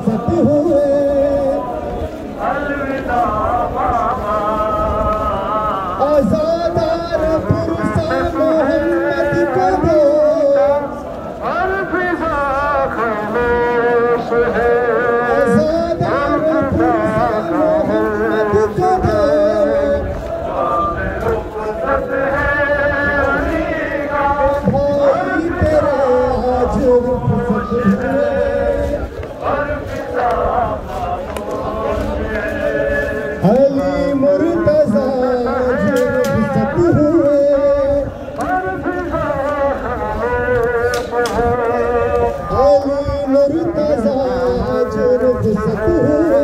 रुखसत हुए। अलविदा बाबा, आजादार पुरसा मोहम्मद को दो, हर फिजा खामोश है। आजादार पुरसा मोहम्मद को दो, रुखसत है अली का, भाई तेरे आज रुखसत हुए। हर फिजा अली मुर्तज़ा आज रुखसत हुए। हर फिजा खामोश है। अली मुर्तज़ा आज रुखसत हुए।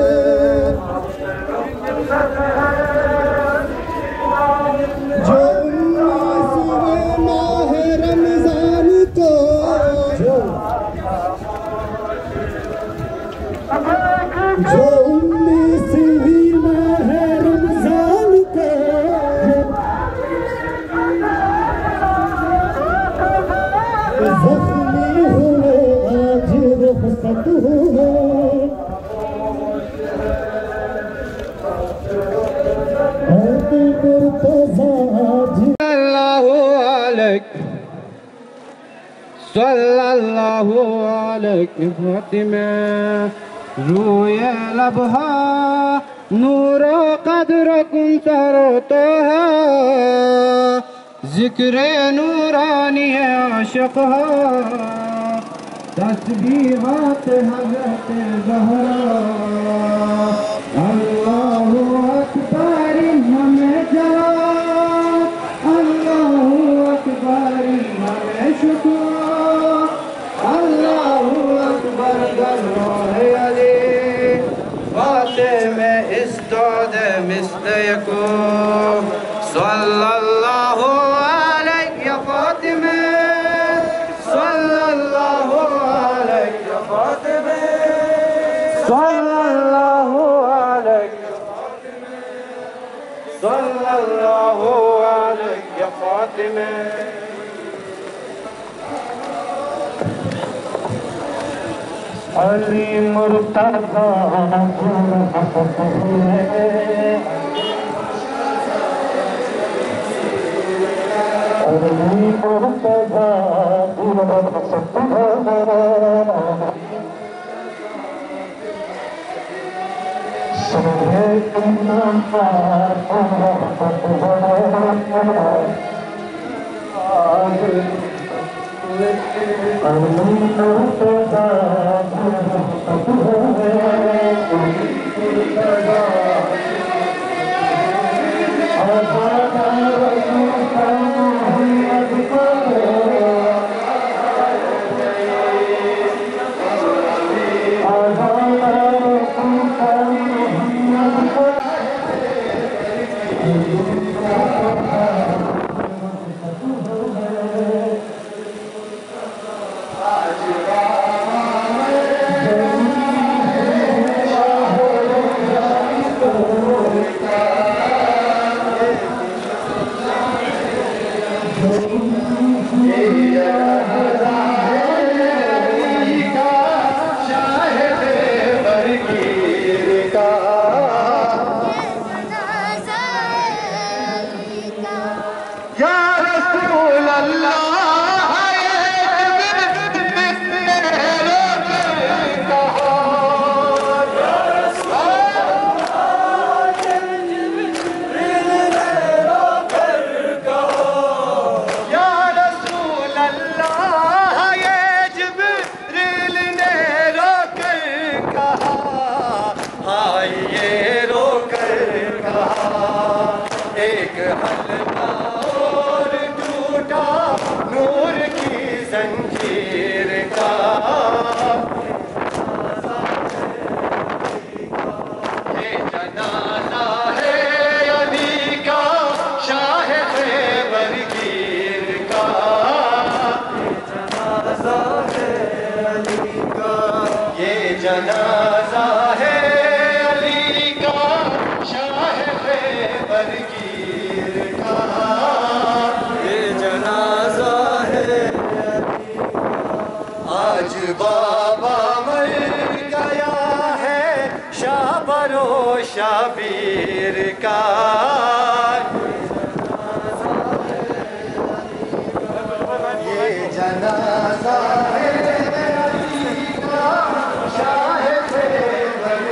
जो 19वें माह रमज़ान को, जो 19वीं माह रमज़ान को ज़ख्मी हुए आज रुखसत हुए। अली मुर्तज़ा आज सल्लल्लाहु अलैहि फातिमा रूए लबहा नूरो कद्र कुन सरो तो है जिक्र नूरानी आशिक है तस्बीहात हज़रत ज़हरा। अल्लाहु अकबर हमें जला, अल्लाहु अकबर हमें शुक्र, अल्लाहु अकबर गल्लाहे अली बाते में इस्ताद मिस्ले को सल्लल्लाहु अलैहि फातिमा, सल्लल्लाहु अलैहि फातिमा, सल्लल्लाहु अलैहि, सल्लल्लाहु अलैहि फातिमा। अली मुर्तज़ा रुखसत हुए। अली मुर्तज़ा रुखसत हुए। सुबह इमाम रुखसत हुए। अली मुर्तज़ा रुखसत हुए। जनाजा है अली का शाह खैबर गिर का, ये जनाजा है आज सरकार ये जनाजा है अली का शाह खैबर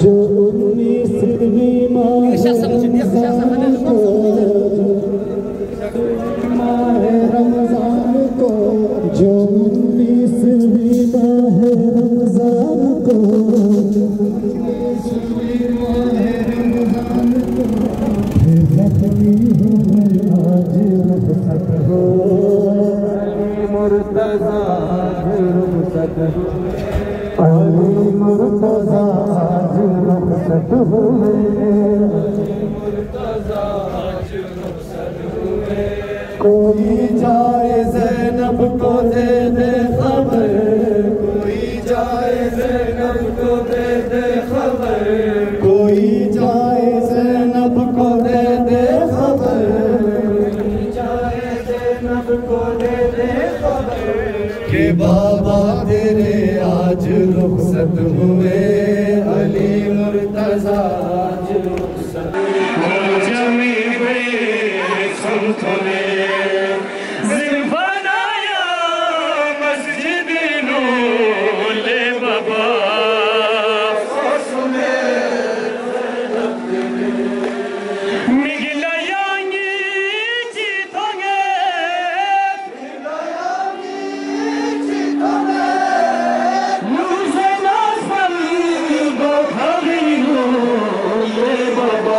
जो 19वीं माह रमजान को, जो 19वीं माह रमजान को, जख्मी हो आज रुखसत हो, मुर्तज़ा आज रुखसत हो, अली मुर्तज़ा आज रुखसत हुए, मुर्तज़ा आज रुखसत हुए। कोई जाए ज़ैनब को दे दे खबर, कोई जाए ज़ैनब को दे दे खबर, कोई जाए ज़ैनब को दे दे खबर, कोई जाए ज़ैनब को दे दे खबर, के बाबा तेरे आज रुखसत हुए, अली मुर्तज़ा आज रुखसत हुए। जमी पे संतों ने ज़िंफ़नाया मस्जिद नूले बाबा, मिगिलायांगी चितोंगे, नूसे नासल गोखली नूले बाबा,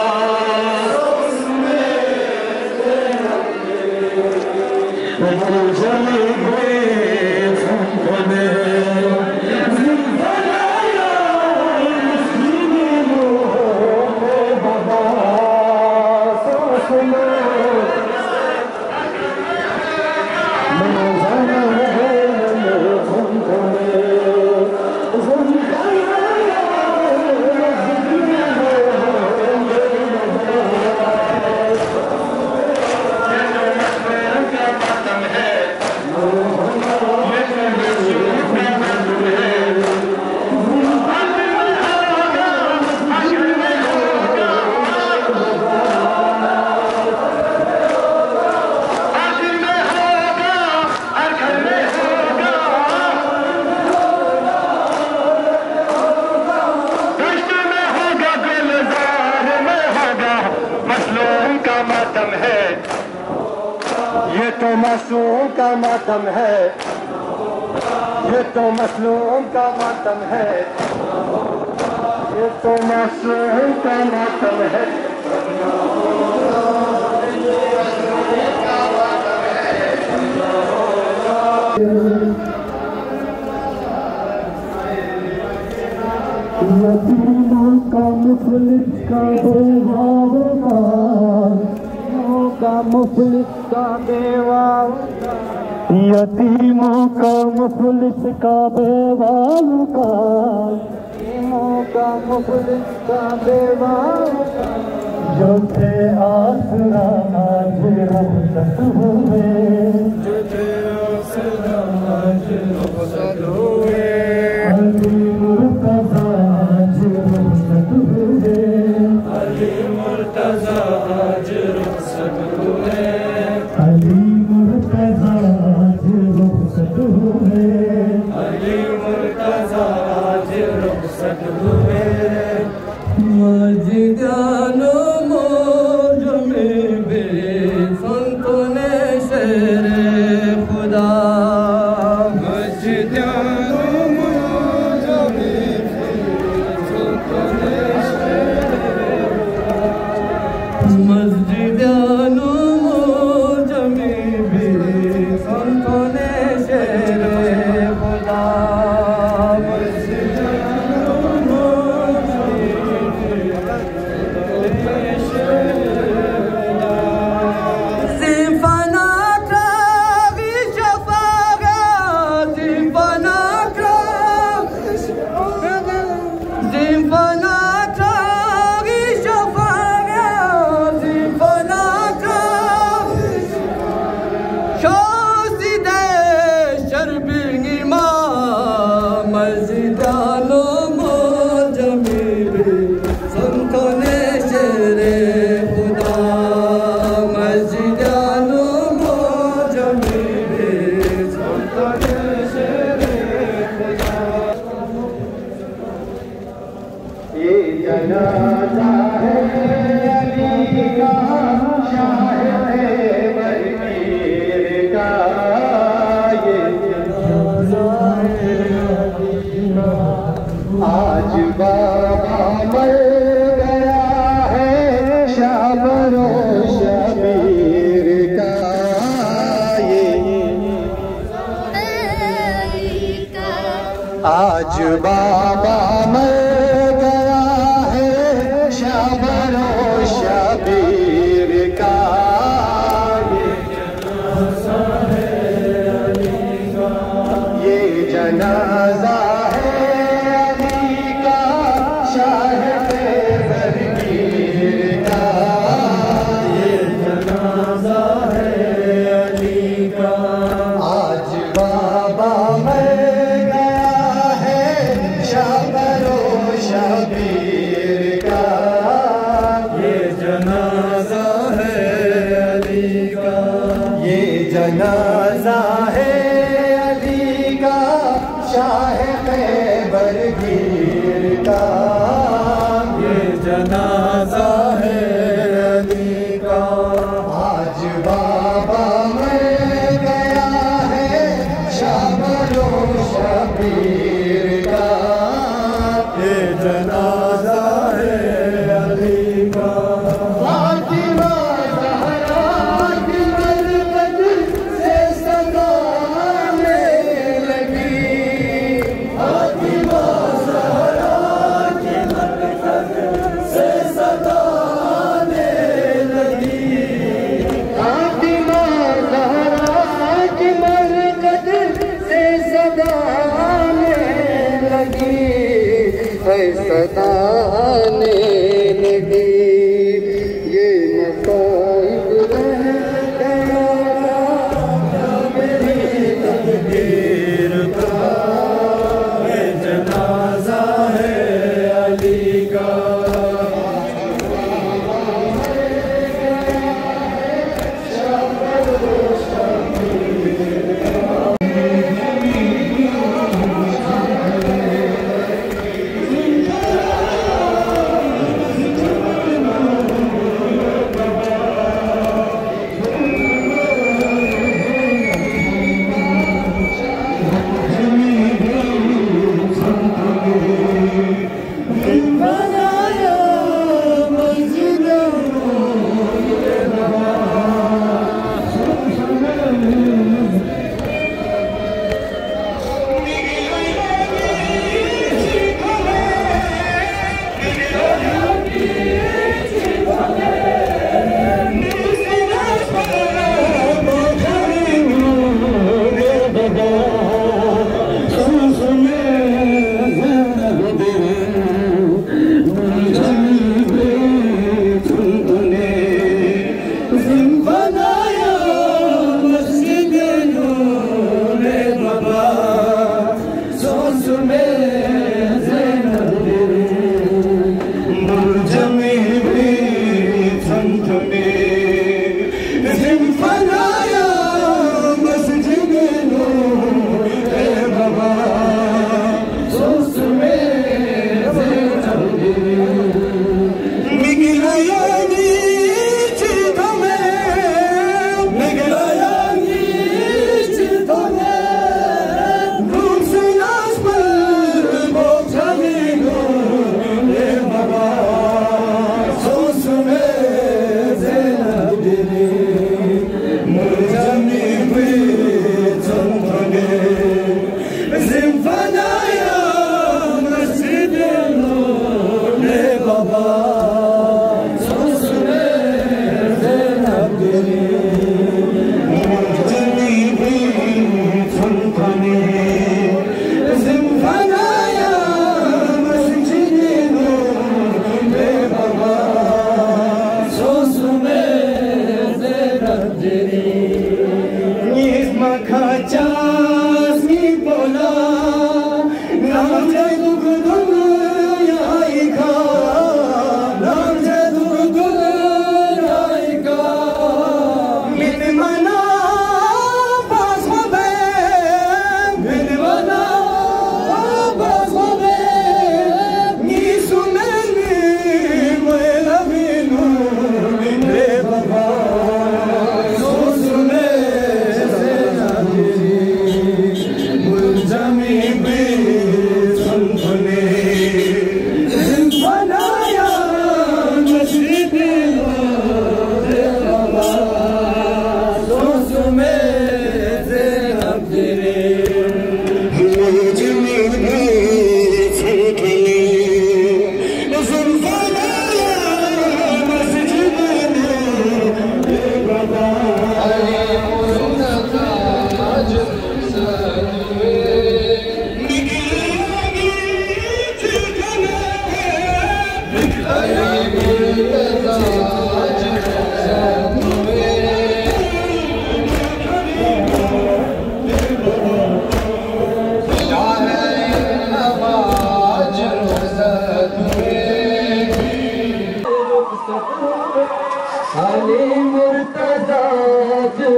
ये तो मासूम का मातम है, ये तो मसलूम का मातम है, ये तो मासूम का मातम है। यतीमों का मुफलिस का मुफलिस का बेवा, यतीमों का मुफलिस का बेवाल का, यतीमों का मुफलिस का बेवाल का, जो थे आसरा आज रुखसत हुए, जो थे आसरा आज रुखसत हुए, अली मुर्तज़ा आज रुखसत हुए, अली मुर्तज़ा आज रुखसत हुए, अली मुर्तज़ा आज रुखसत हुए, अली मुर्तज़ा आज रुखसत हुए। मस्जिदानो मौज में बे संतों ने शेरे खुदा, मस्जिदानो मौज में बे संतों ने शेरे खुदा, मस्जिदानो मौज में बे संतों ने शेरे जनाजा है अली का शाह खैबर पीर का, ये जनाजा है अली का। आज बाबा मर गया है शाबरो शबीर का, आज बाबा मर गया है शाबरो शबीर का, ये जनाजा है अली का शाह खैबर पीर का, ये जनाजा है अली का। आज बाबा मर शबीर का, ये जनाजा है अली का, ये जनाजा है अली का शाह खैबर पीर का, ये जनाजा है अली का। आज बाबा मर गया है शाबरो शबीर का, ये जनाजा है अली का। फातिमा ज़हरा की बरकत से सदाने लगी, फातिमा ज़हरा की बरकत से सदाने लगी, फातिमा ज़हरा की बरकत से सदाने लगी, सदाने लगी। ये मसाइब रह गया मेरी तकदीर का, ये जनाजा है अली का।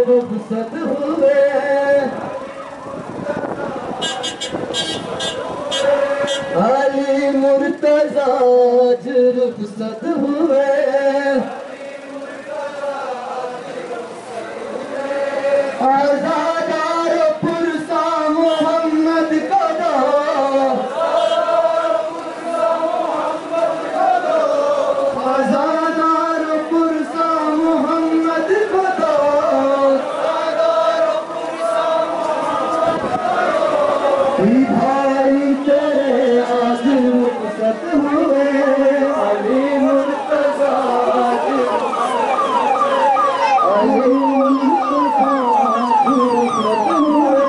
रुखसत हुए अली मुर्तज़ा आज रुखसत हुए आज़ादार पुरसा मोहम्मद का दो आज़ादार पुरसा मोहम्मद को दो भाई तेरे आज रुखसत हुए अली मुर्तज़ा अली मुर्तज़ा रुखसत हुए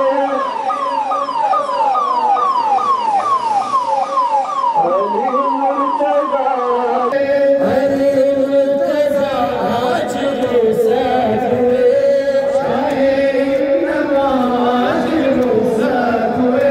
अली मुर्तज़ा अली मुर्तज़ा आज रुखसत हुए नमाज रुखसत हुए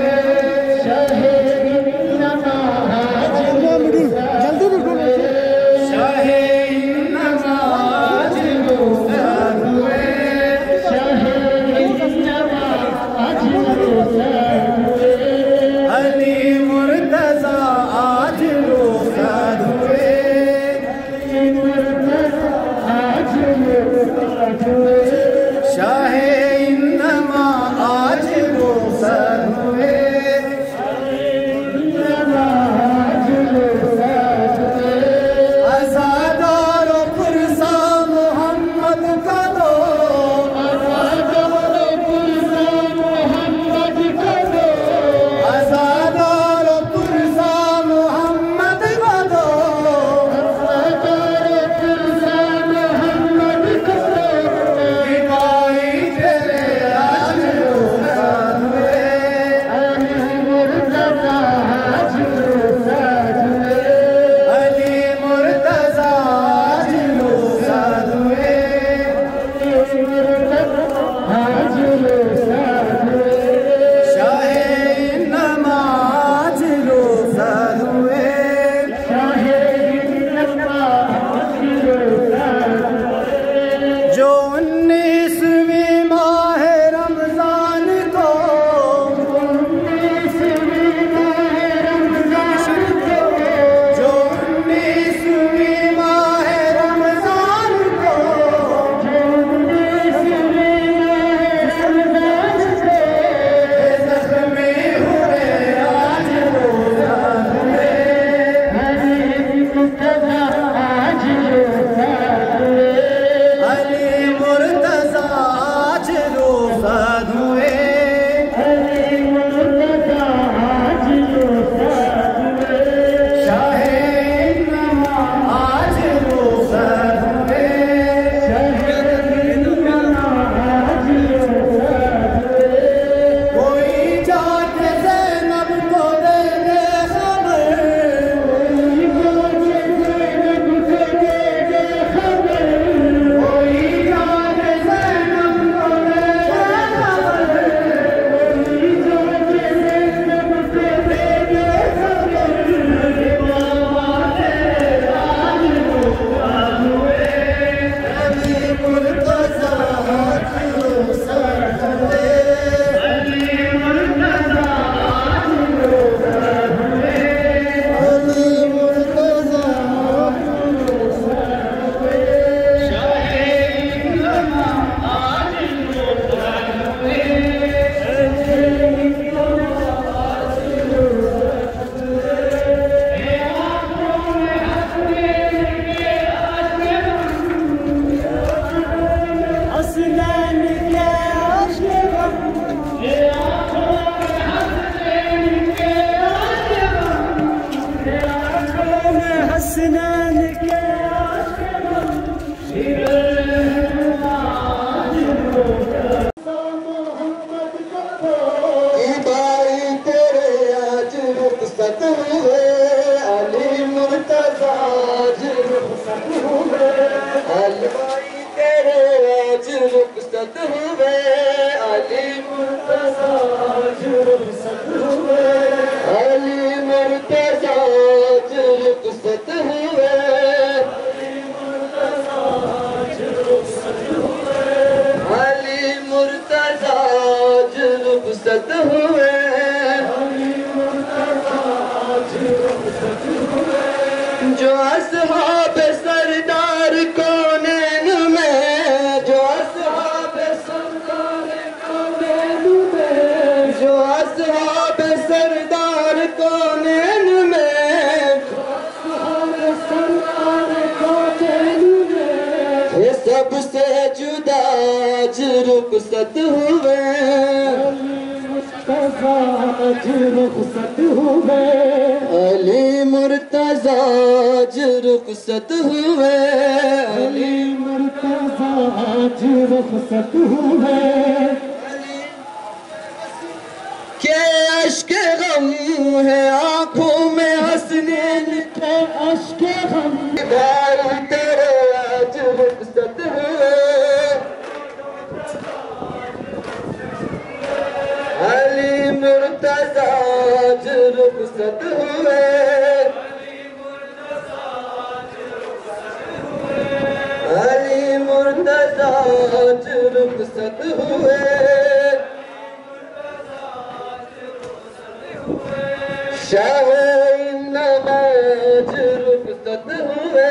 जल्दी रुको शाहे नमाज रुखसत हुए शाहे नमाज रुखसत हुए अली मुर्तज़ा आज रुखसत हुए अली मुर्तज़ा आज रुखसत हुए शाहे नमाज रुखसत हुए आज़ादार पुरसा मोहम्मद का दो आज़ादार पुरसा मोहम्मद का दो आज़ादार पुरसा मोहम्मद का दो आज़ादार पुरसा मोहम्मद का दो भाई तेरे आज रुखसत हुए अली मुर्तज़ा आज रुखसत हुए अली मुर्तज़ा आज रुखसत हुए आज रुखसत हुए शाहे नमाज रुखसत हुए शाहे नमाज रुखसत हुए जो 19वीं माह रमज़ान को 19वीं माह रमज़ान को जो 19वीं माह रमज़ान को जो 19वीं माह रमज़ान को ज़ख्मी हुए आज रुखसत हुए अली मुर्तज़ा आज रुखसत हुए अली मुर्तज़ा आज रुखसत हुए अली मुर्तज़ा आज रुखसत हुए शाहे नमाज रुखसत हुए शाहे नमाज रुखसत हुए कोई जाके ज़ैनब को दे दे खबर कोई जाके ज़ैनब को दे दे खबर कोई जाके ज़ैनब को दे दे खबर कोई जाके ज़ैनब को दे दे खबर बाबा तेरे आज रुखसत हुए अली मुर्तज़ा आज रुखसत हुए अली मुर्तज़ा आज रुखसत हुए अली मुर्तज़ा आज रुखसत हुए शाहे नमाज रुखसत हुए अली मुर्तज़ा आज रुखसत हुए आँखों में हंसने के हसनैन के आशिक़ ये आँखों में हंसने के आशिक़ ये आँखों में हसनैन के आशिक़ आज रुखसत मोहम्मद का दो भाई तेरे आज रुखसत हुए अली मुर्तज़ा आज रुखसत हुए अली भाई तेरे आज रुखसत हुए अली मुर्तज़ा आज रुखसत हुए अली मुर्तज़ा आज रुखसत हुए अली मुर्तज़ा आज रुखसत हुए रुखसत हुए, जो असहाब सरदार कौनैन में, जो असहाब सरदार कौनैन में, जो असहाब सरदार कौनैन में, सरदार कौनैन में, ये सबसे जुदा आज रुखसत हुए, आज रुखसत हुए, अली मुर्तज़ा आज रुखसत हुए, अली मुर्तज़ा आज रुखसत हुए, के अश्क गम है आंखों में हसनैन के अश्क गम, भाई तेरे आज रुखसत हुए, अली मुर्तज़ा आज रुखसत हुए, अली मुर्तज़ा आज रुखसत हुए, शाह नमाज रुखसत हुए,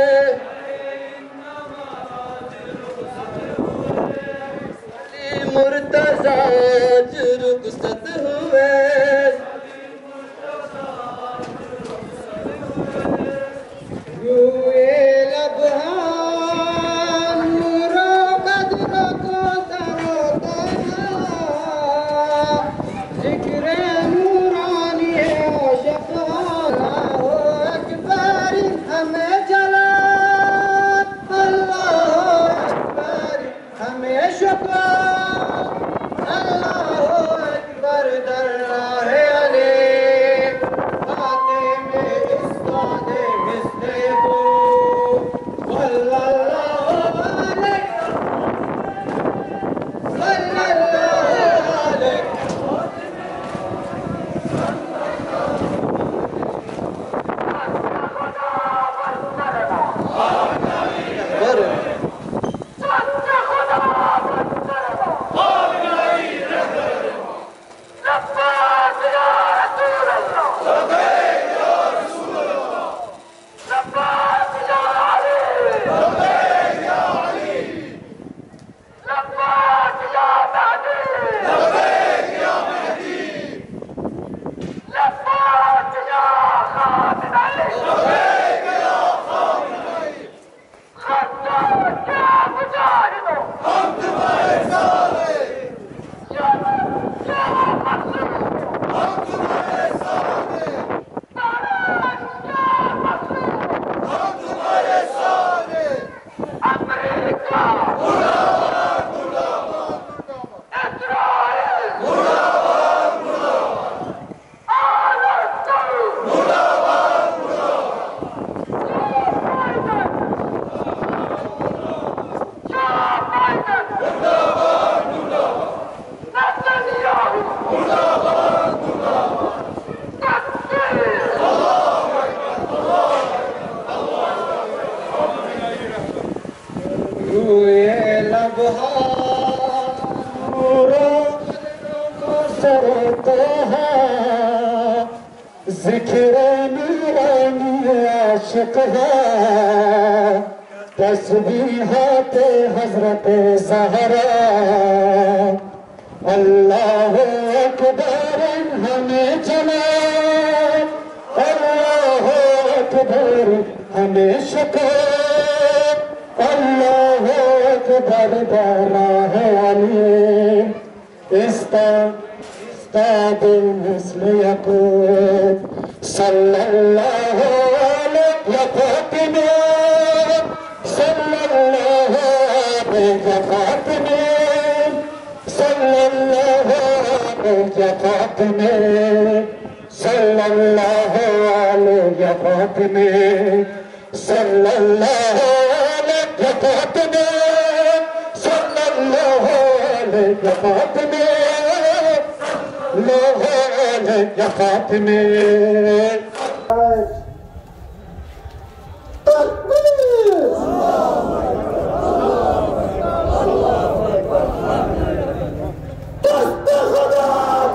अली मुर्तज़ा आज रुखसत हुए, रूए लबहा नूरो बदरो को दरो जिक्र नूरानी अल्लाहु अकबर हमें जला, अल्लाहु अकबर हमें शुक्र, अल्लाहु अकबर दरगाह अली फातिमे इस्तादे मिस्ते को सल्लल्लाहु अलैहि जिक्र नूरानी आशिक है, तस्बीहात हज़रत ज़हरा, अल्लाहु अकबर हमें जला, अल्लाहु अकबर हमें शुक्र, अल्लाहु अकबर दरगाह अली इस्ताद मिस्ल यकूब सल्लल्लाहु अलैहि फातिमे, सल्लल्लाहु अलैहि फातिमे, सल्लल्लाहु अलैहि फातिमे, सल्लल्लाहु अलैहि फातिमे, सल्लल्लाहु अलैहि फातिमे, सल्लल्लाहु अलैहि फातिमे, लोहो अलैहि फातिमे। दस्त खुदा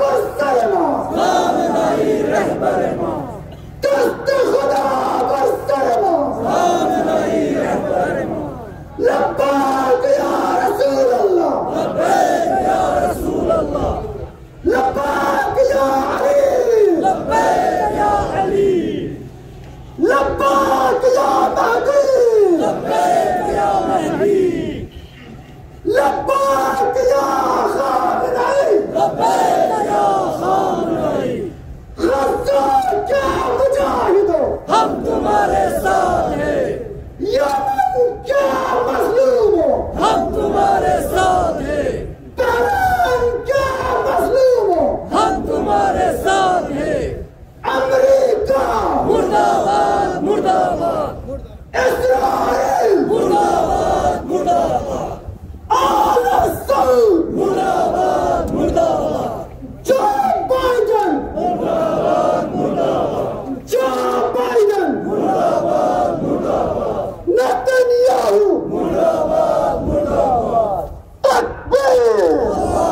या खामनई, लब्बैक या खामनई। गज़्ज़ा क्या मुजाहिदो, हम तुम्हारे साथ हैं। यमन क्या मज़लूमो, हम तुम्हारे साथ हैं। बहरान क्या मज़लूमो, हम तुम्हारे साथ हैं। अमेरिका मुर्दाबाद मुर्दाबाद, इस्राइल मुर्दाबाद मुर्दाबाद, आला सऊद मुर्दाबाद मुर्दाबाद, जो बाइडेन मुर्दाबाद मुर्दाबाद, जो बाइडेन मुर्दाबाद मुर्दाबाद, नेतन्याहू मुर्दाबाद मुर्दाबाद। तकबीर,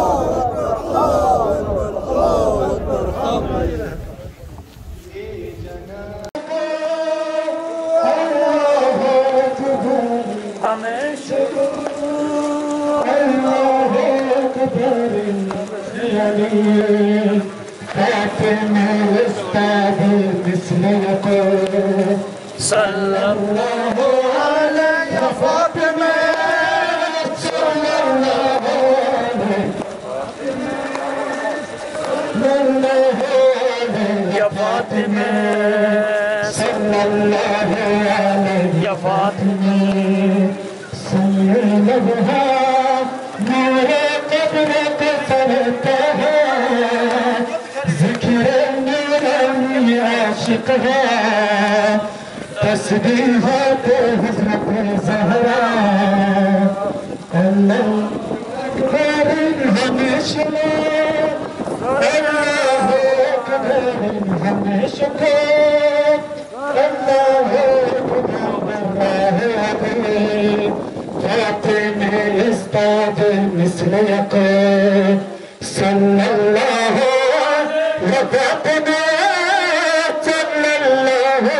हमें शुक्र अल्लाह अकबर यानी फातिमा उस्ताद मिसलक सल्लल्लाहु अलैहि फातिमा सल्लल्लाहु अलैहि या फातिमा सल्लल्लाहु अलैहि या फातिमा सल्लल्लाहु नूरे कब्र पे चलता है जिक्र नूरानी आशिक है तस्बीहात हज़रत ज़हरा अल्लाह अकबर हमेशा अल्लाह अकबर हमेशा अल्लाह फातिमा उस्ताद मिसलक सल्लल्लाहु या फातिमा सल्लल्लाहु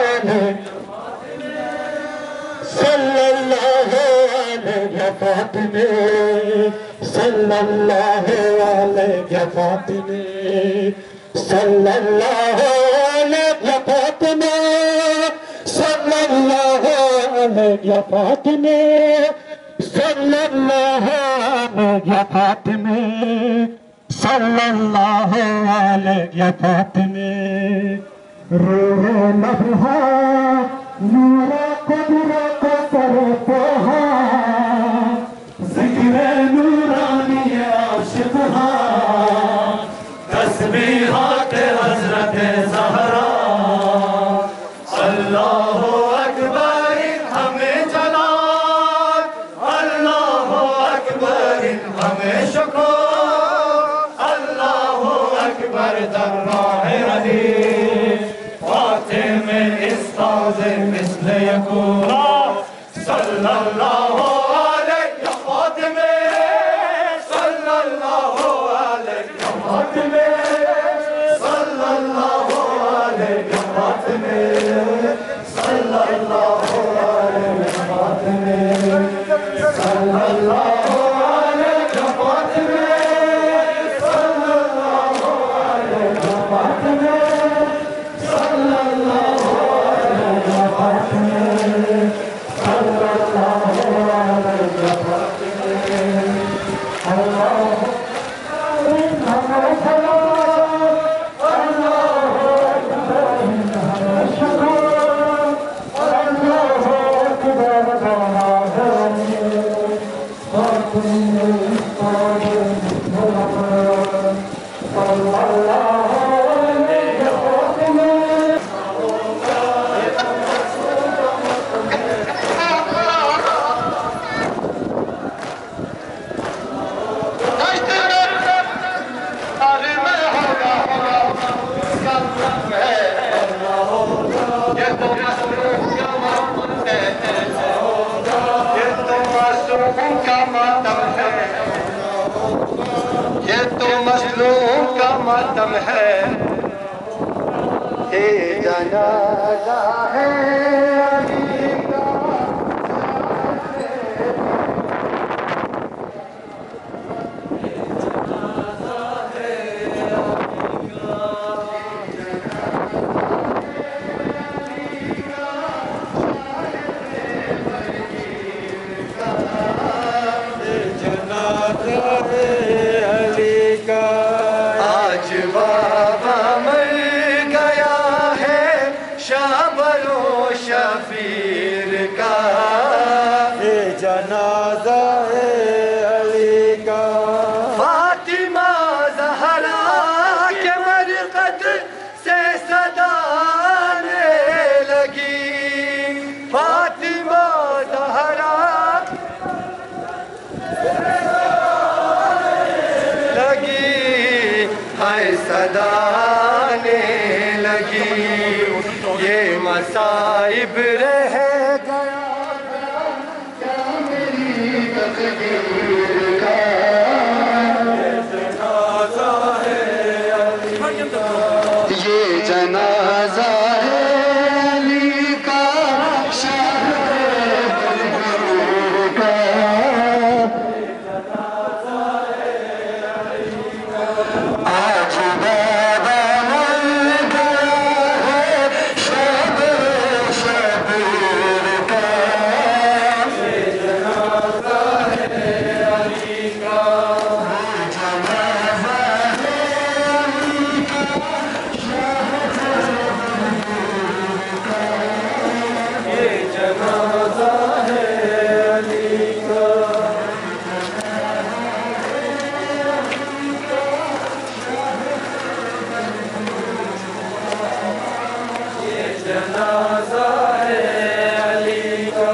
अलैहि या फातिमा सल्लल्लाहु अलैहि या फातिमा सल्लल्लाहु अलैहि या फातिमा सल्लल्लाहु अलैहि या फातिमा सल्लल्लाहु अलैहि या फातिमा सल्लल्लाहु अलैहि या फातिमा रूह नफ़हा नूर क़ुद्र को सरता है ज़िक्र नूरानी आशिक़ है तस्बीहात हज़रत ज़हरा अल्लाहु अकबर हमें जलाल अल्लाहु अकबर हमें शुक्र अल्लाहु अकबर दर्राह अली फातिमा उस्ताद मिस्ल यकून सल्लल्लाहु अलैहि या फातिमा सल्लल्लाहु अलैहि या फातिमा सल्लल्लाहु अलैहि या फातिमा सल्लल्लाहु अलैहि या फातिमा सल्लल्लाहु अलैहि या फातिमा सल्लल्लाहु अलैहि या फातिमा सल्लल्लाहु अलैहि या फातिमा सल्लल्लाहु अलैहि या फातिमा अल्लाह ये तो मज़लूम का मातम है ये जनाज़ा है अली का जनाज़ा हाय सदाने लगी, ये मसाइब रह गया क्या मेरी तकदीर का। ये जनाजा है अली का, शाह का। आज बाबा मर गया है शब शबीर का। ये जनाजा है अली का, जनाजा है अली का, शाह शबीर का। ये जनाजा है अली का। जनाजा है अली का।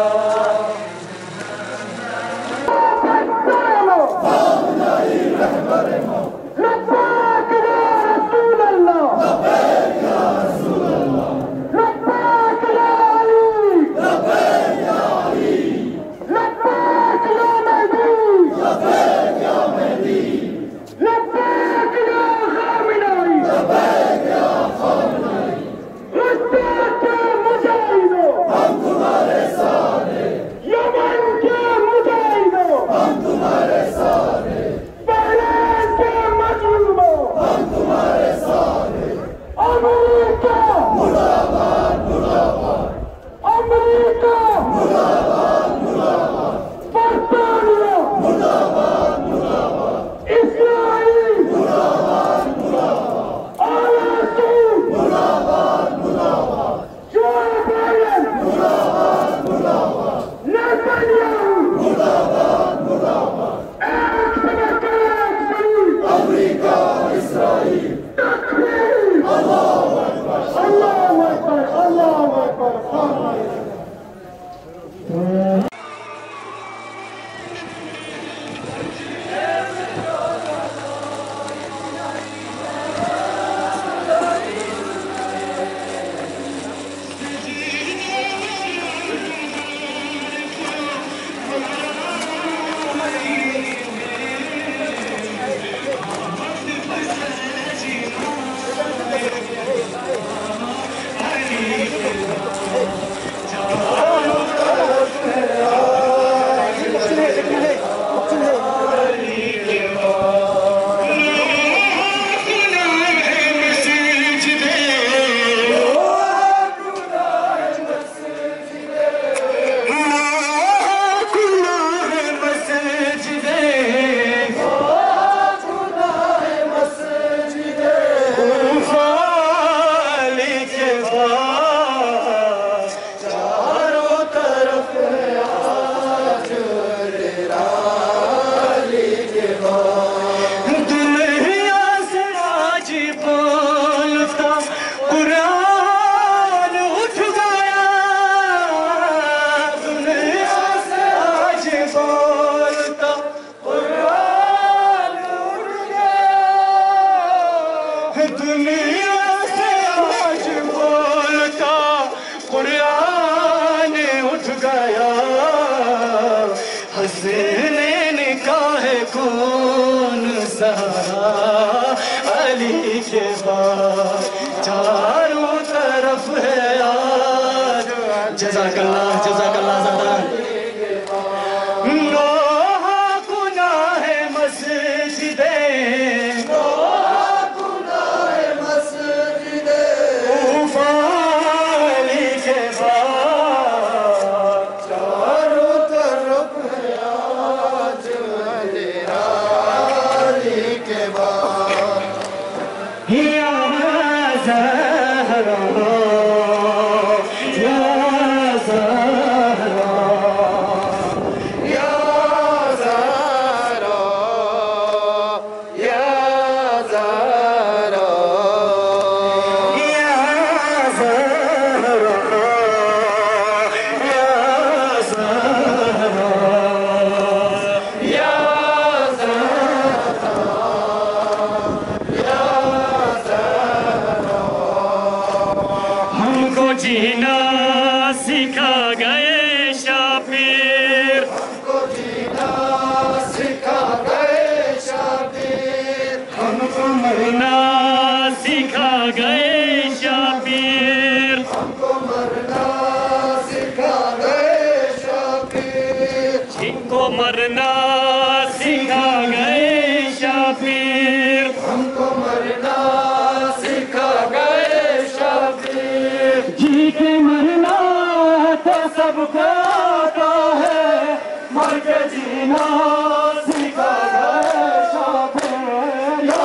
कौन सहारा अली के बाद चारों तरफ है यार। जज़ाकल्लाह जज़ाकल्लाह ज़्यादा सबको आता है, मर के जीना सीखा गए शाफिर। या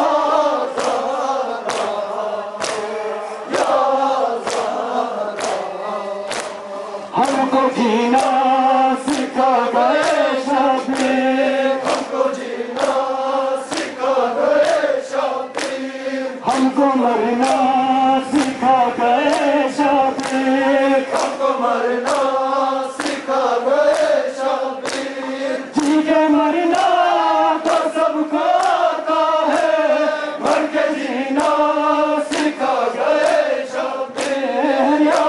हमको जीना सिखा गए शाफिर, हमको जीना सिखा गए शाफिर, हमको मरना सिखा गए शाफिर, हमको मरना सिखा गए शाफिर। जी के मरना तो सबको आता है, मर के जीना सिखा गए शाफिर। या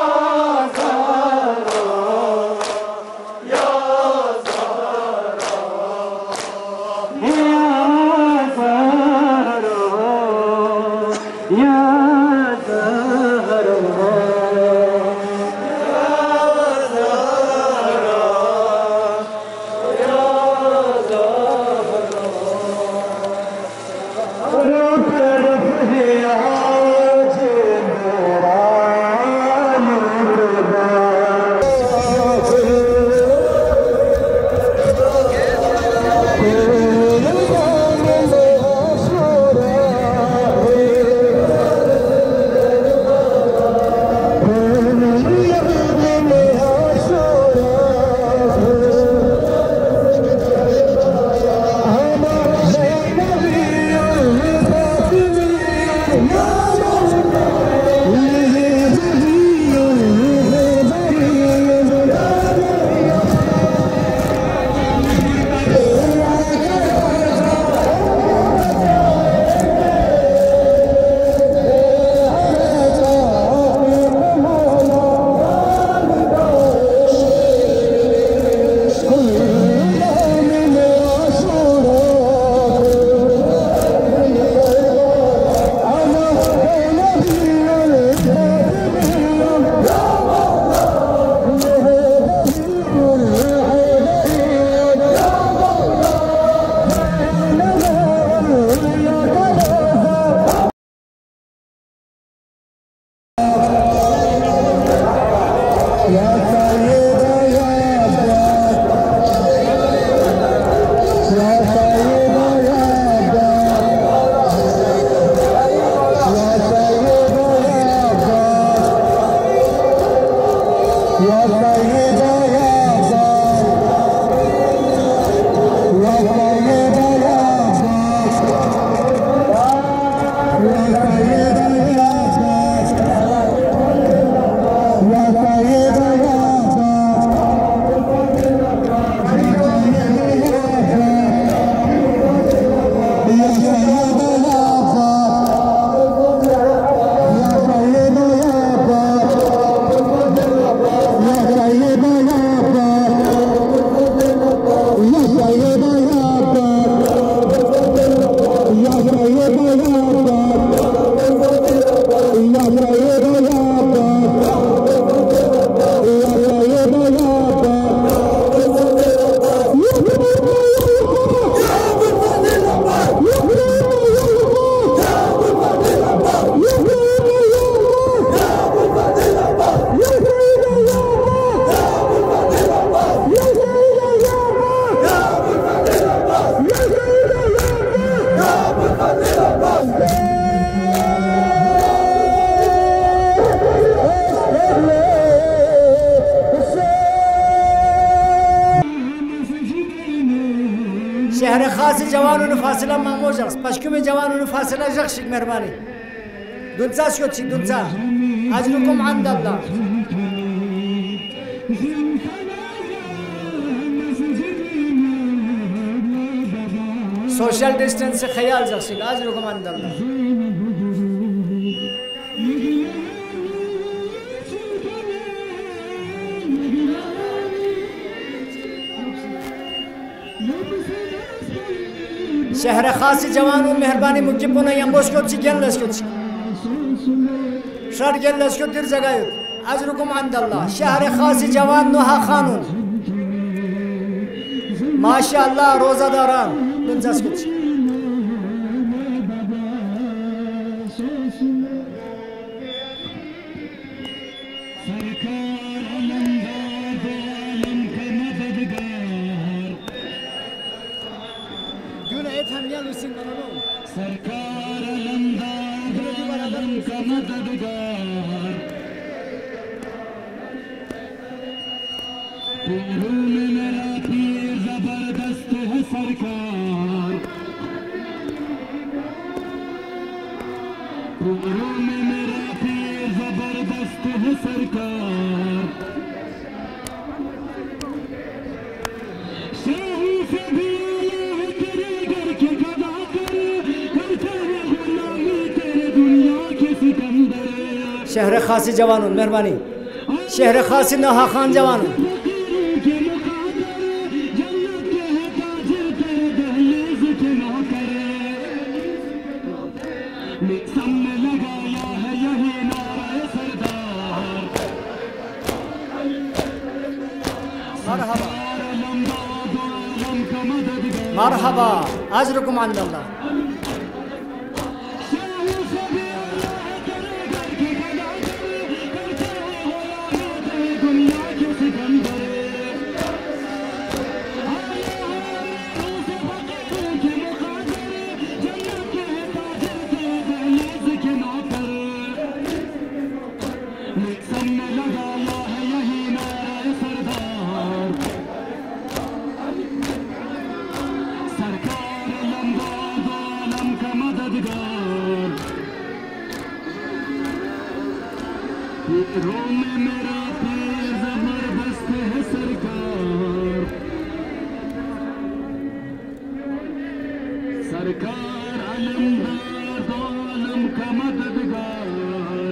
शहर खास जवानों फासला मामो जख्स पश्चिम जवानों फासला जख्स मेहरबानी दुनसा शोची दुनसा अजरुकुम अंदल्ला सोशल डिस्टेंस से ख्याल जख्स अजरुकुम अंदल्ला शहर खास जवानों मेहरबानी मुक्तिपुना यंबोस्कोची गेल्लस्कोची शर गेल्लस्को दिर जगह अजरुकुम अंदल्ला शहर खास जवान नोहा खानून माशाअल्लाह रोजादारान दुनजास्कोची दुनिया लुसिन मनोनो सरकार अलमदार आलम का मददगार पीरों में मेरा पीर जबरदस्त है सरकार पीरों में मेरा पीर जबरदस्त है सरकार शाही से भी आला तेरे घर के गदा करते हैं गुलामी तेरे दुनिया के सिकंदर शहर खासी जवानों मेहरबानी शहर खासी नहा खान जवानों सामने लगाया है यही नारा सरदार मरहबा मरहबा अजरुकुम अंदल्लाह पीरों में मेरा पीर जबरदस्त है सरकार सरकार अलमदार दो आलम का मददगार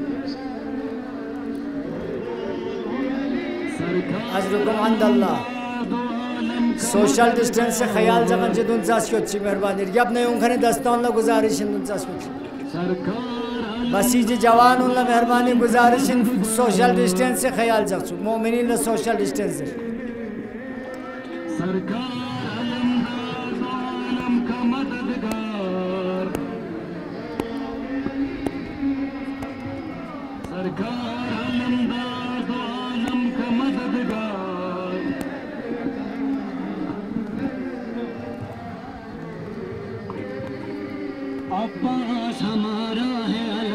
सरकार अजरुकुम अंदल्लाह सोशल डिस्टेंस से ख्याल जगन जिदुन जास कोची मेहरबानी यब नहीं उनखने दस्तान ला गुजारिश हिंदुन जास कोची सरकार बसीजी जवान उनला मेहरबानी गुजारिश सोशल डिस्टेंस से ख्याल जगसु मोमिनीन ला सोशल डिस्टेंस से सरकार अलमदार दो आलम का मददगार सरकार अलमदार दो आलम का मददगार अब्बास हमारा है